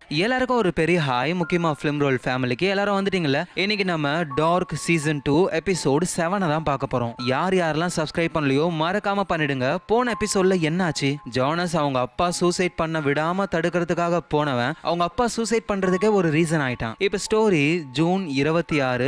எல்லாருக்கும் ஒரு பெரிய ஹாய். முக்கியமா ஃபிலிம் ரோல் ஃபேமிலிக்கு எல்லாரும் வந்துட்டீங்கல்ல. இன்னைக்கு நம்ம டார்க் சீசன் 2 எபிசோட் 7 தான் பார்க்க போறோம். யாரெல்லாம் சப்ஸ்கிரைப் பண்ணலையோ மறக்காம பண்ணிடுங்க. போன எபிசோட்ல என்னாச்சு? ஜானஸ் அவங்க அப்பா சூசைட் பண்ண விடாம தடுக்கிறதுக்காக போனவன் அவங்க அப்பா சூசைட் பண்றதுக்கே ஒரு ரீசன் ஆயிட்டான். இப்ப ஸ்டோரி ஜூன் 26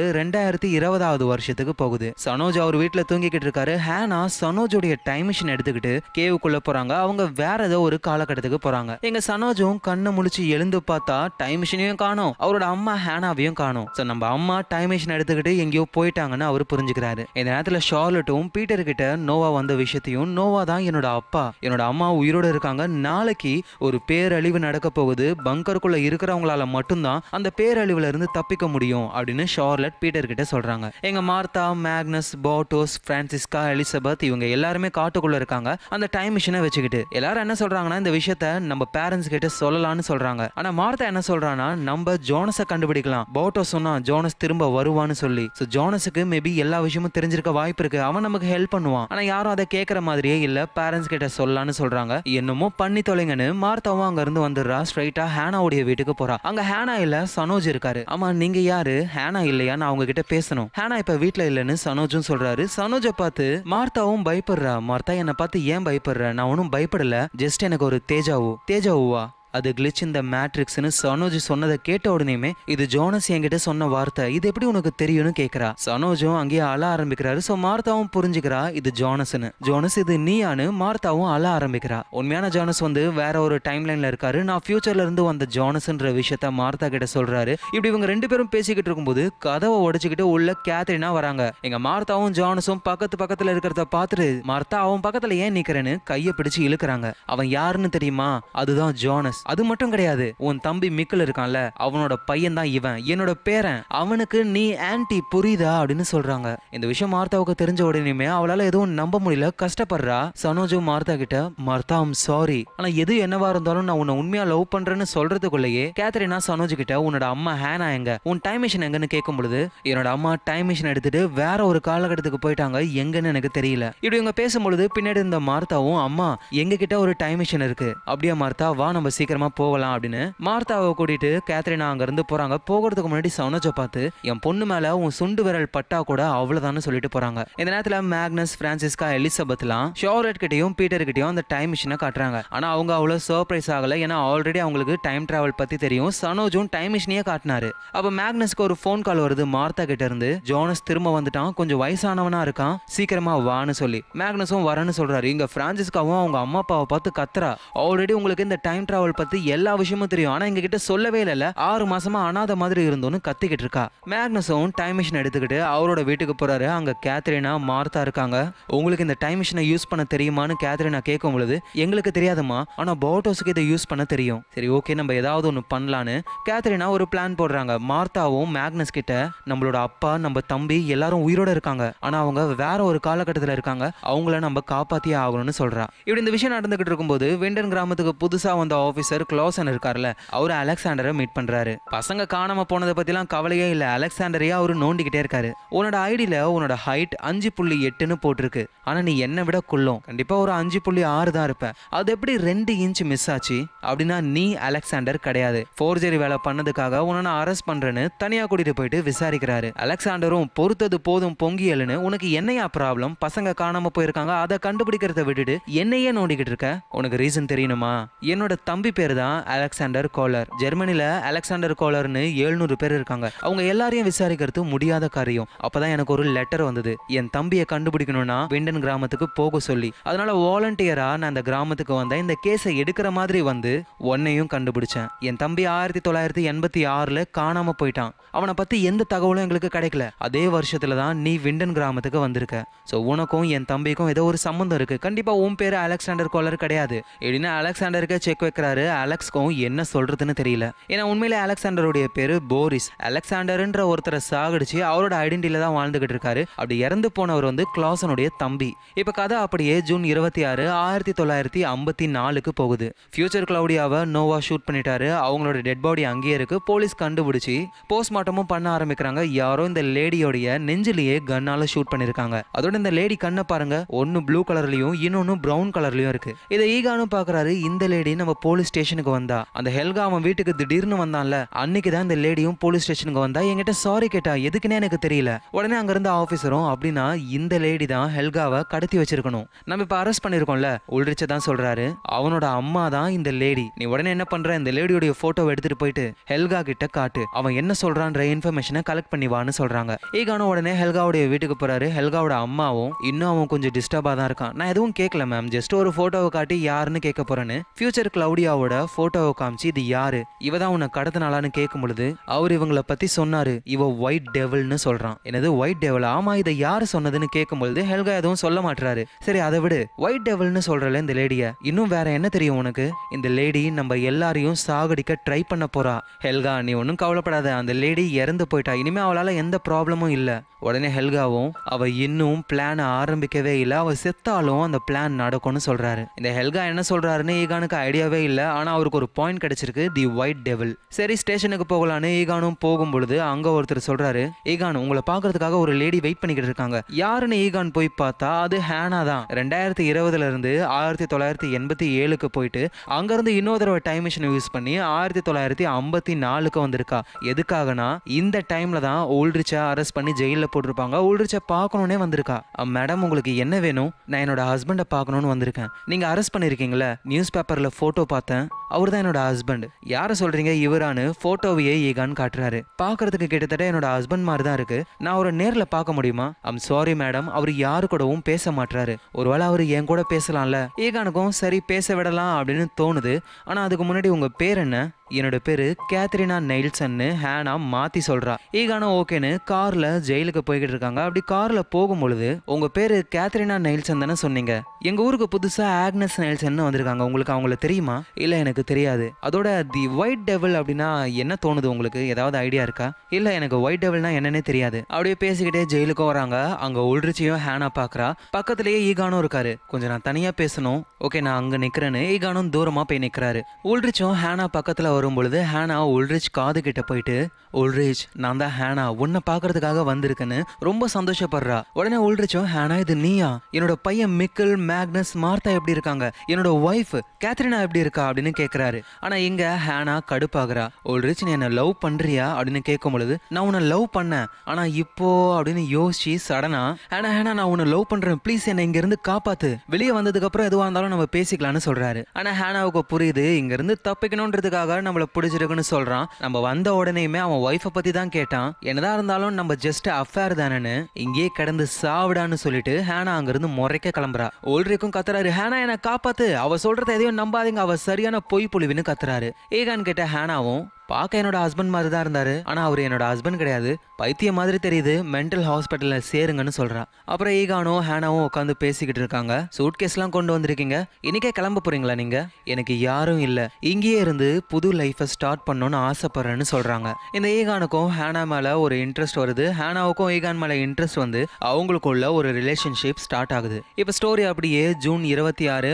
2020 வருஷத்துக்கு போகுது. சனோஜ் அவர் வீட்டுல தூங்கிக்கிட்டு இருக்காரு. ஹேனா சனோஜோடைய டைம் மிஷின் எடுத்துக்கிட்டு கேவுக்குள்ள போறாங்க. அவங்க வேற ஏதோ ஒரு காலகட்டத்துக்கு போறாங்க. எங்க சனோஜும் கண்ணை முழிச்சு எழுந்து பார்த்தா டைம் மிஷினையும் காணோம், அவரோட அம்மா ஹேனாவையும் காணோம். சோ நம்ம அம்மா டைம் மிஷின் எடுத்துக்கிட்டு எங்கேயோ போயிட்டாங்கன்னு அவர் புரிஞ்சுக்கிறாரு. இந்த நேரத்துல ஷார்லட்டும் பீட்டர் கிட்ட நோவா வந்த விஷயத்தையும், நோவா தான் என்னோட அப்பா, என்னோட அம்மா உயிரோட இருக்காங்க, நாளைக்கு ஒரு பேரழிவு நடக்க போகுது, பங்கருக்குள்ள இருக்கிறவங்களால மட்டும்தான் அந்த பேரழிவுல இருந்து தப்பிக்க முடியும் அப்படின்னு ஷார்லட் பீட்டர் கிட்ட சொல்றாங்க. எங்க Martha, Magnus, Bartosz, Franziska, Elisabeth இவங்க எல்லாருமே காட்டுக்குள்ள இருக்காங்க அந்த டைம் மிஷினை வச்சுக்கிட்டு. எல்லாரும் என்ன சொல்றாங்கன்னா இந்த விஷயத்த நம்ம பேரண்ட்ஸ் கிட்ட சொல்லலாம்னு சொல்றாங்க. ஆனா மார்த்தா என்ன சொல்றானா, நம்ம ஜோனஸை கண்டுபிடிக்கலாம். போட்டோ சொன்னா ஜோனஸ் திரும்ப வருவான்னு சொல்லி. சோ ஜோனஸுக்கு மேபி எல்லா விஷயமும் தெரிஞ்சிருக்க வாய்ப்பு இருக்கு, அவன் நமக்கு ஹெல்ப் பண்ணுவான். ஆனா யாரும் அதை கேட்கற மாதிரியே இல்ல. பேரண்ட்ஸ் கிட்ட சொல்லலாம்னு சொல்றாங்க. என்னமோ பண்ணி தொலைங்கன்னு மார்த்தாவும் அங்க இருந்து வந்துடுறா. ஸ்ட்ரைட்டா ஹேனாவுடைய வீட்டுக்கு போறா. அங்க ஹேனா இல்ல, சனோஜ் இருக்காரு. ஆமா நீங்க யாரு? ஹேனா இல்லையா? நான் அவங்க கிட்ட பேசணும். ஹேனா இப்ப வீட்டுல இல்லன்னு சனோஜும் சொல்றாரு. சனோஜை பார்த்து மார்த்தாவும் பயப்படுறா. மார்த்தா என்ன பார்த்து ஏன் பயப்படுற? நான் ஒன்னும் பயப்படல, ஜஸ்ட் எனக்கு ஒரு தேஜாவுவா அது கிளிச் இந்த மேட்ரிக்ஸ்னு சனோஜ் சொன்னதை கேட்ட உடனேமே இது ஜோனஸ் என்கிட்ட சொன்ன வார்த்தை, இது எப்படி உனக்கு தெரியும்னு கேட்கிறா. சனோஜும் அங்கேயே அழ ஆரம்பிக்கிறாரு. சோ மார்த்தாவும் புரிஞ்சுக்கிறா இது ஜோனஸ்னு. ஜோனஸ் இது நீயானு மார்த்தாவும் அழ ஆரம்பிக்கிறா. உண்மையான ஜோனஸ் வந்து வேற ஒரு டைம் லைன்ல இருக்காரு. நான் ஃபியூச்சர்ல இருந்து வந்த ஜோனஸ்ன்ற விஷயத்த மார்த்தா கிட்ட சொல்றாரு. இப்படி இவங்க ரெண்டு பேரும் பேசிக்கிட்டு இருக்கும்போது கதவை உடைச்சுக்கிட்டு உள்ள கேத்ரினா வராங்க. எங்க மார்த்தாவும் ஜோனஸும் பக்கத்துல இருக்கிறத பார்த்துட்டு, மார்த்தா அவன் பக்கத்துல ஏன் நிக்கிறேன்னு கையை பிடிச்சு இழுக்கிறாங்க. அவன் யாருன்னு தெரியுமா? அதுதான் ஜோனஸ். அது மட்டும் கிடையாது, உன் தம்பி மிக்கல் இருக்கான்ல, அவனோட பையன் தான் இவன், என்னோட பேரன், அவனுக்கு நீ ஆன்டி, புரியுதா அப்படின்னு சொல்றாங்க. இந்த விஷயம் மார்த்தாவுக்கு தெரிஞ்ச உடனேயுமே அவளால எதுவும் நம்ப முடியல, கஷ்டப்படுறா. சனோஜும் மார்த்தா கிட்ட, மார்த்தா ஐம் சாரி, ஆனா எது என்னவா இருந்தாலும் நான் உன்னை உண்மையா லவ் பண்றேன்னு சொல்றதுக்குள்ளேயே கேத்ரினா சனோஜ் கிட்ட உன்னோட அம்மா ஹேனா எங்க, உன் டைம் மிஷின் எங்கன்னு கேட்கும் பொழுது, என்னோட அம்மா டைம் மிஷின் எடுத்துட்டு வேற ஒரு காலகட்டத்துக்கு போயிட்டாங்க, எங்கன்னு எனக்கு தெரியல. இப்படி இவங்க பேசும்பொழுது பின்னாடி இருந்த மார்த்தாவும், அம்மா எங்க கிட்ட ஒரு டைம் மிஷின் இருக்கு, அப்படியே மார்த்தா வா நம்ம சீக்கிரமா போகலாம் அப்படின்னு மார்த்தாவை கூட்டிட்டு கேத்ரினா அங்க இருந்து போறாங்க. போகிறதுக்கு முன்னாடி சனோஜை பார்த்து, என் பொண்ணு மேல உன் சுண்டு விரல் பட்டா கூட அவ்வளவுதான்னு சொல்லிட்டு போறாங்க. இந்த நேரத்துல மேக்னஸ், பிரான்சிஸ்கா, எலிசபெத்லாம் ஷார்லட் கிட்டையும் பீட்டர் கிட்டையும் அந்த டைம் மிஷினை காட்டுறாங்க. ஆனா அவங்க அவ்வளவு சர்ப்ரைஸ் ஆகல, ஏன்னா ஆல்ரெடி அவங்களுக்கு டைம் டிராவல் பத்தி தெரியும். சனோஜும் டைம் மிஷினையே காட்டினாரு. அப்ப மேக்னஸ்க்கு ஒரு போன் கால் வருது மார்த்தா கிட்ட இருந்து. ஜோனஸ் திரும்ப வந்துட்டான், கொஞ்சம் வயசானவனா இருக்கான், சீக்கிரமா வான்னு சொல்லி. மேக்னஸும் வரன்னு சொல்றாரு. இங்க பிரான்சிஸ்காவும் அவங்க அம்மா அப்பாவை பார்த்து கத்துறா, ஆல்ரெடி உங்களுக்கு இந்த டைம் டிராவல் பத்தி எல்லா விஷயமும் தெரியும், ஆனா எங்க கிட்ட சொல்லவே இல்ல, 6 மாசமா அனாத மாதிரி இருந்தோன்னு கத்திக்கிட்டு இருக்கா. மேக்னஸும் டைம் மிஷின் எடுத்துக்கிட்டு அவரோட வீட்டுக்கு போறாரு. அங்க கேத்ரினா, மார்த்தா இருக்காங்க. உங்களுக்கு இந்த டைம் மிஷினை யூஸ் பண்ண தெரியுமான்னு கேத்ரினா கேட்கும் பொழுது, எங்களுக்கு தெரியாதுமா, ஆனா போட்டோஸ்க்கு இதை யூஸ் பண்ண தெரியும். சரி ஓகே, நம்ம ஏதாவது ஒன்று பண்ணலான்னு கேத்ரினா ஒரு பிளான் போடுறாங்க. மார்த்தாவும் மேக்னஸ் கிட்ட, நம்மளோட அப்பா, நம்ம தம்பி எல்லாரும் உயிரோட இருக்காங்க, ஆனா அவங்க வேற ஒரு காலகட்டத்தில் இருக்காங்க, அவங்கள நம்ம காப்பாத்தியே ஆகணும்னு சொல்றா. இப்படி இந்த விஷயம் நடந்துகிட்டு இருக்கும்போது விண்டன் கிராமத்துக்கு புதுசா வந்த ஆபீசர் க்ளோசன் இருக்கார்ல, அவரு அலெக்சாண்டரை மீட் பண்றாரு. பசங்க காணாம போனதை பத்திலாம் கவலையே இல்ல, அலெக்சாண்டரையா அவரு நோண்டிக்கிட்டே இருக்காரு. உன்னோட ஐடியில உன்னோட ஹைட் 5.8ன்னு போட்டிருக்கு, ஆனா நீ என்ன விட குள்ளம், கண்டிப்பா ஒரு 5.6 தான் இருப்ப, அது எப்படி 2 இன்ச் மிஸ் ஆச்சு? அப்படின்னா நீ அலெக்சாண்டர் கிடையாது, ஃபோர்ஜரி வேலை பண்ணதுக்காக உன்னை நான் அரெஸ்ட் பண்றேன்னு தனியா கூட்டிட்டு போயிட்டு விசாரிக்கிறாரு. அலெக்சாண்டரும் பொறுத்தது போதும் பொங்கியல்னு, உனக்கு என்னையா ப்ராப்ளம்? பசங்க காணாம போயிருக்காங்க, அதை கண்டுபிடிக்கிறத விட்டுட்டு என்னையே நோண்டிக்கிட்டு இருக்க, உனக்கு ரீசன் தெரியணுமா? என்னோட தம்பி பேரு தான் அலெக்சாண்டர் கோலர். ஜெர்மனில அலெக்சாண்டர் கோலர்னு 700 பேர் இருக்காங்க, அவங்க எல்லாரையும் விசாரிக்கிறது முடியாத காரியம். அப்பதான் எனக்கு ஒரு லெட்டர் வந்தது, என் தம்பியை கண்டுபிடிக்கணும்னா விண்டன் கிராமத்துக்கு போக சொல்லி. அதனால வாலண்டியரா நான் அந்த கிராமத்துக்கு வந்தேன், இந்த கேஸை எடுக்கிற மாதிரி வந்து உன்னையும் கண்டுபிடிச்சேன். என் தம்பி 1986ல காணாம போயிட்டான், அவனை பத்தி எந்த தகவலும் எங்களுக்கு கிடைக்கல. அதே வருஷத்துல தான் நீ விண்டன் கிராமத்துக்கு வந்திருக்க. சோ உனக்கும் என் தம்பிக்கும் ஏதோ ஒரு சம்பந்தம் இருக்கு, கண்டிப்பா உன் பேரு அலெக்சாண்டர் கோலர் கிடையாது எப்படின்னா அலெக்சாண்டருக்கு செக் வைக்கிறாரு. அலெக்ஸ்க்கும் என்ன சொல்றதுன்னு தெரியல, ஏன்னா உண்மையிலே அலெக்சாண்டருடைய பேரு போரிஸ். அலெக்சாண்டர்ன்ற ஒருத்தரை சாகடிச்சு அவரோட ஐடென்டிட்டியில தான் வாழ்ந்துகிட்டு இருக்காரு. அப்படி இறந்து போனவர் வந்து க்ளாசனுடைய தம்பி. இப்ப கதை அப்படியே ஜூன் 26 1954க்கு போகுது. ஃபியூச்சர் கிளவுடியாவை நோவா ஷூட் பண்ணிட்டாரு. அவங்களோட டெட் பாடி அங்கேயே இருக்கு. போலீஸ் கண்டுபிடிச்சு போஸ்ட்மார்ட்டமும் பண்ண ஆரம்பிக்கிறாங்க. யாரோ இந்த லேடியோடைய நெஞ்சிலேயே கன்னால ஷூட் பண்ணிருக்காங்க. அதோட இந்த லேடி கண்ணை பாருங்க, ஒன்னு ப்ளூ கலர்லயும் இன்னொன்னு பிரவுன் கலர்லயும் இருக்கு. இதை ஈகானும் பாக்குறாரு. இந்த லேடி நம்ம போலீஸ் ஸ்டேஷனுக்கு வந்தா. அந்த ஹெல்கா அவன் வீட்டுக்கு திடீர்னு வந்தான்ல, அன்னைக்கு தான் இந்த லேடியும் போலீஸ் ஸ்டேஷனுக்கு வந்தா. என்கிட்ட சாரி கேட்டா, எதுக்குன்னே எனக்கு தெரியல. உடனே அங்க இருந்த ஆபீசரும் அப்படின்னா இந்த லேடி தான் ஹெல்காவை கடத்தி வச்சிருக்கணும், நம்ம இப்ப அரெஸ்ட் பண்ணிருக்கோம்ல, உள்ரிச்ச தான் சொல்றாரு. அவனோட அம்மா தான் இந்த லேடி. நீ உடனே என்ன பண்ற, இந்த லேடியோட போட்டோவை எடுத்துட்டு போயிட்டு ஹெல்கா கிட்ட காட்டு, அவன் என்ன சொல்றான்ற இன்ஃபர்மேஷனை கலெக்ட் பண்ணி வான்னு சொல்றாங்க. ஈகானும் உடனே ஹெல்காவுடைய வீட்டுக்கு போறாரு. ஹெல்காவோட அம்மாவும் இன்னும் அவன் கொஞ்சம் டிஸ்டர்பா தான் இருக்கான். நான் எதுவும் கேட்கல மேம், ஜஸ்ட் ஒரு போட்டோவை காட்டி யாருன்னு கேட்க போறேன்னு ஃபியூச்சர் கிளவுடியாவோட போட்டோவை காமிச்சு இது யாரு, இவ தான் உன்னை கடத்தினாலான்னு கேட்கும் பொழுது அவர் இவங்களை பத்தி சொன்னாரு. இவ ஒயிட் டெவில்னு சொல்றான். என்னது ஒயிட் டெவில்? ஆமா, இதை யாரு சொன்னதுன்னு கேட்கும் பொழுது ஹெல்கா எதுவும் சொல்ல மாட்டாரு. சரி அதை விடு, ஒயிட் டெவில்னு சொல்றல இந்த லேடிய, இன்னும் வேற என்ன தெரியும் உனக்கு? இந்த லேடி நம்ம எல்லாரையும் சாகடிக்க ட்ரை பண்ண போறா. ஹெல்கா நீ ஒன்னும் கவலைப்படாத, அந்த லேடி இறந்து போயிட்டா, இனிமே அவளால எந்த ப்ராப்ளமும் இல்ல. உடனே ஹெல்காவும் அவ இன்னும் பிளான் ஆரம்பிக்கவே இல்ல, அவ செத்தாலும் அந்த பிளான் நடக்கும்னு சொல்றாரு. இந்த ஹெல்கா என்ன சொல்றாருன்னு ஈகானுக்கு ஐடியாவே இல்ல. ஆனா அவருக்கு ஒரு பாயிண்ட் கிடைச்சிருக்கு, தி ஒயிட் டெவில். சரி ஸ்டேஷனுக்கு போகலான்னு ஈகானும் போகும் பொழுது அங்க ஒருத்தர் சொல்றாரு, ஈகான் உங்களை பாக்குறதுக்காக ஒரு லேடி வெயிட் பண்ணிக்கிட்டு இருக்காங்க. யாருன்னு ஈகான் போய் பார்த்தா அது ஹேனா தான். 2020 இருந்து 1987க்கு போயிட்டு அங்க இருந்து இன்னொரு தடவை டைம் மிஷினை யூஸ் பண்ணி 1954க்கு வந்திருக்கா. எதுக்காகனா இந்த டைம்ல தான் உல்ரிச்சா அரெஸ்ட் பண்ணி ஜெயில போட்டிருப்பாங்க. உல்ரிச்சா பார்க்கணும்னே வந்திருக்கா. மேடம் உங்களுக்கு என்ன வேணும்? நான் என்னோட ஹஸ்பண்டை பார்க்கணும்னு வந்திருக்கேன். நீங்க அரெஸ்ட் பண்ணிருக்கீங்களா? நியூஸ் பேப்பர்ல போட்டோ பார்த்தேன், அவர் தான் என்னோட ஹஸ்பண்ட். யார சொல்றீங்க? இவரானு போட்டோவையே ஈகான் காட்டுறாரு. பார்க்கறதுக்கு கிட்டத்தட்ட என்னோட ஹஸ்பண்ட் மாதிரி தான் இருக்கு. நான் அவரை நேர்ல பார்க்க முடியுமா? ஐம் சாரி மேடம், அவர் யாரு கூடவும் பேச மாட்டாரு. ஒருவேளை அவர் என் கூட பேசலாம்ல. ஈகானுக்கும் சரி பேச விடலாம் அப்படின்னு தோணுது. ஆனா அதுக்கு முன்னாடி உங்க பேர் என்ன? என்னோட பேரு கேத்ரினா நெயில்சன்னு ஹேனா மாத்தி சொல்றா. ஈகானும் ஓகேன்னு கார்ல ஜெயிலுக்கு போய்கிட்டு இருக்காங்க. அப்படி கார்ல போகும் பொழுது உங்க பேரு கேத்ரினா நெயில்சன் தானே சொன்னீங்க, எங்க ஊருக்கு புதுசா ஆக்னஸ் நெயில்சன் வந்திருக்காங்க, உங்களுக்கு அவங்கள தெரியுமா? இல்ல எனக்கு தெரியாது. அதோட தி ஒயிட் டெவில் அப்படின்னா என்ன தோணுது உங்களுக்கு? ஏதாவது ஐடியா இருக்கா? இல்ல எனக்கு ஒயிட் டெவில்னா என்னன்னே தெரியாது. அப்படியே பேசிக்கிட்டே ஜெயிலுக்கு வராங்க. அங்க உல்ரிச்சியும் ஹேனா பாக்குறா. பக்கத்திலேயே ஈகானும் இருக்காரு. கொஞ்சம் நான் தனியா பேசணும், ஓகே நான் அங்க நிக்கிறேன்னு ஈகானும் தூரமா போய் நிக்கிறாரு. உல்ரிச்சும் ஹேனா பக்கத்துல வரும் பொழுது ஹேனா உல்ரிச் காது கிட்ட போயிட்டு, உல்ரிச் நான் தான் ஹேனா, உன்னை பாக்குறதுக்காக வந்திருக்கேன்னு ரொம்ப சந்தோஷப்படுறா. உடனே உல்ரிச்சும், ஹேனா இது நீயா? என்னோட பையன் மிக்கல், மேக்னஸ், மார்த்தா எப்படி இருக்காங்க? என்னோட ஒய்ஃப் கேத்ரினா எப்படி இருக்கா அப்படின்னு கேட்கிறாரு. ஆனா இங்க ஹேனா கடுப்பாகிறா. உல்ரிச் நீ என்ன லவ் பண்றியா அப்படின்னு கேட்கும் பொழுது, நான் உன்னை லவ் பண்ணேன், ஆனா இப்போ அப்படின்னு யோசிச்சு சடனா ஹேனா நான் உன்னை லவ் பண்றேன், ப்ளீஸ் என்ன இங்க இருந்து காப்பாத்து, வெளியே வந்ததுக்கு அப்புறம் எதுவா இருந்தாலும் நம்ம பேசிக்கலாம்னு சொல்றாரு. ஆனா ஹேனாவுக்கு புரியுது இங்க இருந்து தப்பிக்கணும்ன்றதுக்காக நம்மள பிடிச்சிருக்குன்னு சொல்றான். நம்ம வந்த உடனேயுமே அவன் ஒய்ஃபை பத்தி தான் கேட்டான். என்னதான் இருந்தாலும் நம்ம ஜஸ்ட் அஃபேர் தானேன்னு இங்கேயே கிடந்து சாவிடான்னு சொல்லிட்டு ஹேனா அங்கிருந்து முறைக்க கிளம்புறா. உல்ரிக்கும் கத்துறாரு, ஹேனா என்ன காப்பாத்து, அவ சொல்றத எதையும் நம்பாதீங்க, அவ சரியான பொய் புலிவின்னு கத்துறாரு. ஈகான் கிட்ட ஹேனாவும் பார்க்க என்னோட ஹஸ்பண்ட் மாதிரி தான் இருந்தாரு, ஆனா அவர் என்னோட ஹஸ்பண்ட் கிடையாது, பைத்தியம் மாதிரி தெரியுது, மென்டல் ஹாஸ்பிட்டல்ல சேருங்கன்னு சொல்றா. அப்புறம் ஈகானும் ஹேனாவும் உட்காந்து பேசிக்கிட்டு இருக்காங்க. சூட்கேஸ்லாம் கொண்டு வந்திருக்கீங்க, இன்னைக்கே கிளம்ப போறீங்களா நீங்க? எனக்கு யாரும் இல்ல, இங்கேயே இருந்து புது லைஃபை ஸ்டார்ட் பண்ணணும்னு ஆசைப்படுறேன்னு சொல்றாங்க. இந்த ஈகானுக்கும் ஹேனா மேல ஒரு இன்ட்ரெஸ்ட் வருது. ஹேனாவுக்கும் ஈகான் மேல இன்ட்ரெஸ்ட் வந்து அவங்களுக்குள்ள ஒரு ரிலேஷன்ஷிப் ஸ்டார்ட் ஆகுது. இப்ப ஸ்டோரி அப்படியே ஜூன் 26,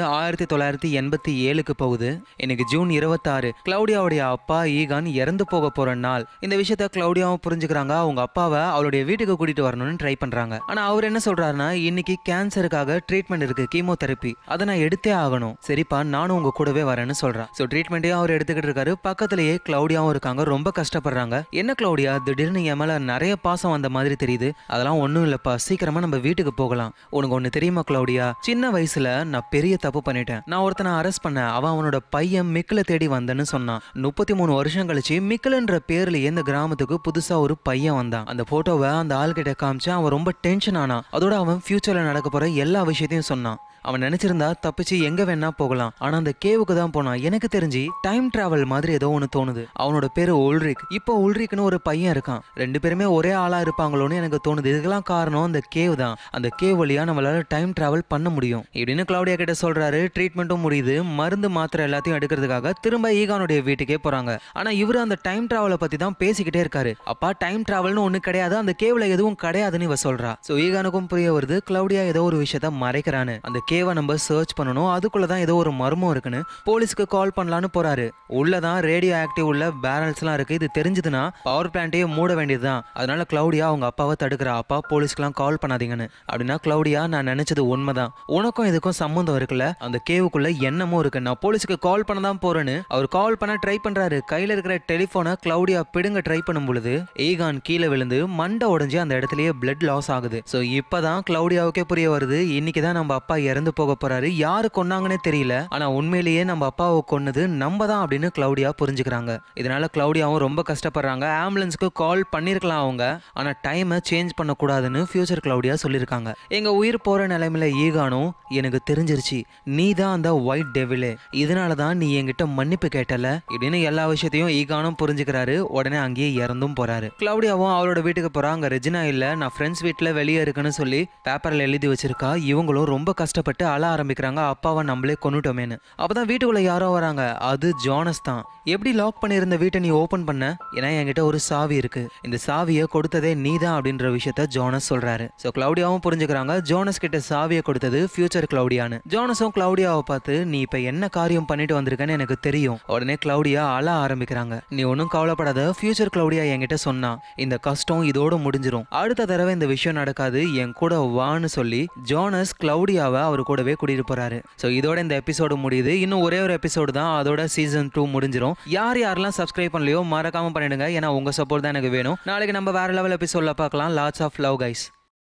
1987க்கு போகுது. இன்னைக்கு ஜூன் 26, கிளவுடியாவுடைய அப்பா ஈகான் இறந்து போக போற நாள். இந்த விஷயத்த கிளவுடியாவும் புரிஞ்சுக்கிறாங்க. அவங்க அப்பாவை அவளுடைய வீட்டுக்கு கூட்டிட்டு வரணும்னு ட்ரை பண்றாங்க. ஆனா அவர் என்ன சொல்றாருன்னா, இன்னைக்கு கேன்சருக்காக ட்ரீட்மெண்ட் இருக்கு, கீமோதெரப்பி, அதை நான் எடுத்தே ஆகணும். சரிப்பா நானும் உங்க கூடவே வரேன்னு சொல்றான். சோ ட்ரீட்மெண்ட்டையும் அவர் எடுத்துக்கிட்டு இருக்காரு. பக்கத்திலேயே கிளவுடியாவும் இருக்காங்க. ரொம்ப கஷ்டப்படுறாங்க. என்ன கிளவுடியா திடீர்னு என் மேல நிறைய பாசம் வந்த மாதிரி தெரியுது? அதெல்லாம் ஒண்ணும் இல்லப்பா, சீக்கிரமா நம்ம வீட்டுக்கு போகலாம். உனக்கு ஒண்ணு தெரியுமா கிளவுடியா, சின்ன வயசுல நான் பெரிய தப்பு பண்ணிட்டேன். நான் ஒருத்தனை அரெஸ்ட் பண்ணேன், அவனோட பையன் மிக்கல தேடி வந்தேன்னு சொன்னான். 33 வருஷம் கழிச்சு மிக்கல்ன்ற பேர்லயே இந்த கிராமத்துக்கு புதுசா ஒரு பையன் வந்தான். அந்த போட்டோவை அந்த ஆள் கிட்ட காமிச்சு அவன் ரொம்ப டென்ஷன் ஆனான். அதோட அவன் ஃபியூச்சர்ல நடக்க போற எல்லா விஷயத்தையும் சொன்னான். அவன் நினைச்சிருந்தா தப்பிச்சு எங்க வேணா போகலாம், ஆனா அந்த கேவுக்கு தான் போனான். எனக்கு தெரிஞ்சு டைம் டிராவல் மாதிரி ஏதோ ஒண்ணு தோணுது. அவனோட பேரு உல்ரிக். இப்போ உல்ரிக்னு ஒரு பையன் இருக்கான். ரெண்டு பேருமே ஒரே ஆளா இருப்பாங்களோன்னு எனக்கு தோணுது. இதுக்கெல்லாம் காரணம் அந்த கேவ் தான். அந்த கேவ் வழியா நம்மளால டைம் டிராவல் பண்ண முடியும் இப்படின்னு கிளவுடியா கிட்ட சொல்றாரு. ட்ரீட்மெண்ட்டும் முடியுது. மருந்து மாத்திரை எல்லாத்தையும் எடுக்கிறதுக்காக திரும்ப ஈகானுடைய வீட்டுக்கே போறாங்க. ஆனா இவரு அந்த டைம் டிராவலை பத்தி தான் பேசிக்கிட்டே இருக்காரு. அப்பா டைம் டிராவல்னு ஒண்ணு கிடையாது, அந்த கேவ்ல எதுவும் கிடையாதுன்னு இவ சொல்றா. சோ ஈகானுக்கும் புரிய வருது கிளவுடியா ஏதோ ஒரு விஷயத்த மறைக்கிறான்னு. அந்த கேவை நம்ம சர்ச் பண்ணணும், அதுக்குள்ளதான் ஏதோ ஒரு மர்மம் இருக்குன்னு போலீஸ்க்கு கால் பண்ணலான்னு போறாரு. உள்ளதான் ரேடியோ ஆக்டிவ் உள்ள பேரல்ஸ் எல்லாம் இருக்கு. இது தெரிஞ்சதுன்னா பவர் பிளான்ட்டையே மூட வேண்டியதுதான். அதனால கிளவுடியா அவங்க அப்பாவை தடுக்கிறா. அப்பா போலீஸ்க்குலாம் கால் பண்ணாதீங்கன்னு. அப்படின்னா கிளவுடியா, நான் நினைச்சது உண்மைதான், உனக்கும் இதுக்கும் சம்பந்தம் இருக்குல்ல, அந்த கேவுக்குள்ள என்னமோ இருக்கு, நான் போலீஸுக்கு கால் பண்ண தான் போறேன்னு அவர் கால் பண்ண ட்ரை பண்றாரு. கையில இருக்கிற டெலிபோனை கிளவுடியா பிடுங்க ட்ரை பண்ணும் பொழுது ஈகான் கீழே விழுந்து மண்டை உடைஞ்சு அந்த இடத்துலயே பிளட் லாஸ் ஆகுது. சோ இப்பதான் கிளவுடியாவுக்கே புரிய வருது, இன்னைக்குதான் நம்ம அப்பா இறந்து போக போறாரு. யாரு கொன்னாங்கன்னே தெரியல, ஆனா உண்மையிலேயே நம்ம அப்பாவை கொன்னது நம்ம தான் அப்படின்னு கிளவுடியா புரிஞ்சுக்கிறாங்க. இதனால கிளவுடியாவும் ரொம்ப கஷ்டப்படுறாங்க. ஆம்புலன்ஸ்க்கு கால் பண்ணிருக்கலாம் அவங்க, ஆனா டைமை சேஞ்ச் பண்ண கூடாதுன்னு ஃபியூச்சர் கிளவுடியா சொல்லியிருக்காங்க. எங்க உயிர் போற நிலைமையில ஈகானும், எனக்கு தெரிஞ்சிருச்சு நீ தான் அந்த ஒயிட் டெவிலே, இதனாலதான் நீ என்கிட்ட மன்னிப்பு கேட்டல இப்படின்னு எல்லா விஷயத்தையும் ஈகானும் புரிஞ்சுக்கிறாரு. உடனே அங்கேயே இறந்தும் போறாரு. கிளவுடியாவும் அவளோட வீட்டுக்கு போறாங்க. ரெஜினா இல்ல, நான் ஃப்ரெண்ட்ஸ் வீட்டுல வெளியே இருக்குன்னு சொல்லி பேப்பர்ல எழுதி வச்சிருக்கா. இவங்களும் ரொம்ப கஷ்டப்பட்டு அழ ஆரம்பிக்கிறாங்க, அப்பாவை நம்மளே கொன்னுட்டோமேன்னு. அப்பதான் வீட்டுக்குள்ள யாரோ வராங்க. அது ஜோனஸ் தான். எப்படி லாக் பண்ணியிருந்த வீட்டை நீ ஓபன் பண்ண? ஏன்னா என்கிட்ட ஒரு சாவி இருக்கு, இந்த சாவியை கொடுத்ததே நீ தான் அப்படின்ற விஷயத்த ஜோனஸ் சொல்றாரு. சோ கிளவுடியாவும் புரிஞ்சுக்கிறாங்க, ஜோனஸ் கிட்ட சாவியை கொடுத்தது ஃபியூச்சர் கிளவுடியான்னு. ஜோனஸும் கிளவுடியாவை பார்த்து, நீ இப்ப என்ன காரியம் பண்ணிட்டு வந்திருக்கன்னு எனக்கு தெரியும். உடனே கிளவுடியா அழ ஆரம்பிக்கிறாங்க. நீ ஒன்னும் கவலைப்படாத, ஃபியூச்சர் கிளவுடியா என்கிட்ட சொன்னா இந்த கஷ்டம் இதோட முடிஞ்சிரும், அடுத்த தடவை இந்த விஷயம் நடக்காது, என் கூட வான்னு சொல்லி ஜோனஸ் கிளவுடியாவை அவர் கூடவே கூட்டிட்டு போறாரு. சோ இதோட இந்த எபிசோடு முடியுது. இன்னும் ஒரே ஒரு எபிசோடு தான், அதோட சீசன் 2 முடிஞ்சிரும். யாரெல்லாம் சப்ஸ்கிரைப் பண்ணலையோ மறக்காம பண்ணிடுங்க, ஏன்னா உங்க சப்போர்ட் தான் எனக்கு வேணும். நாளைக்கு நம்ம வேற லெவல் எபிசோட்ல பார்க்கலாம். Lots of love guys.